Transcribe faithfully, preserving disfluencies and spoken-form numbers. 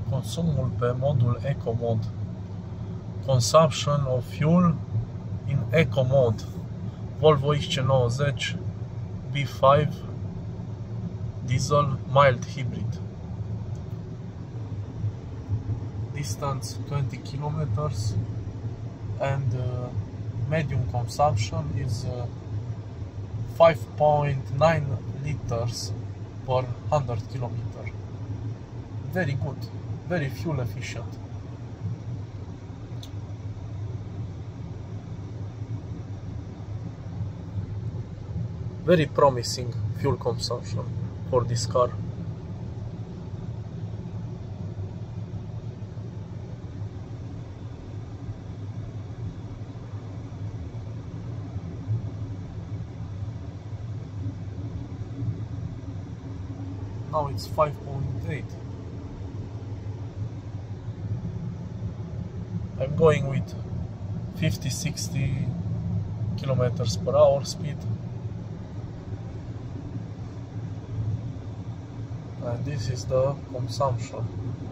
consumul pe modul Eco Mod. Consumption of fuel in Eco Mode. Volvo X C nouăzeci B cinci Diesel Mild Hybrid. Distance twenty kilometers and uh, medium consumption is uh, five point nine liters per one hundred kilometers. Very good, very fuel efficient. Very promising fuel consumption for this car. Now it's five point eight. I'm going with fifty sixty kilometers per hour speed. And this is the consumption.